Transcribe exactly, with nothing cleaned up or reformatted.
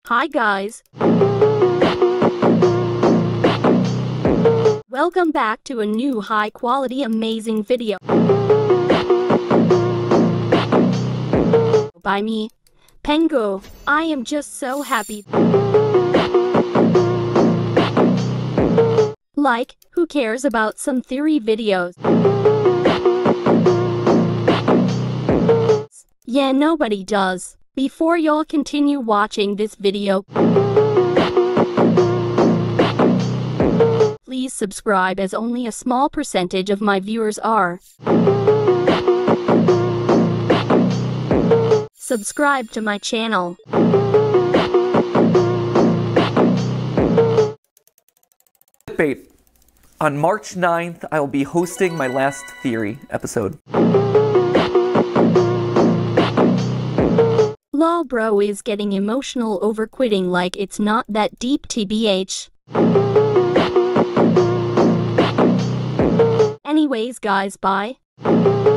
Hi guys. Welcome back to a new high quality amazing video by me, Pengo. I am just so happy. Like, who cares about some theory videos? Yeah, nobody does. Before y'all continue watching this video, please subscribe, as only a small percentage of my viewers are. Subscribe to my channel. Debate. On March ninth, I will be hosting my last theory episode. Lol, bro is getting emotional over quitting like it's not that deep, T B H. Anyways guys, bye.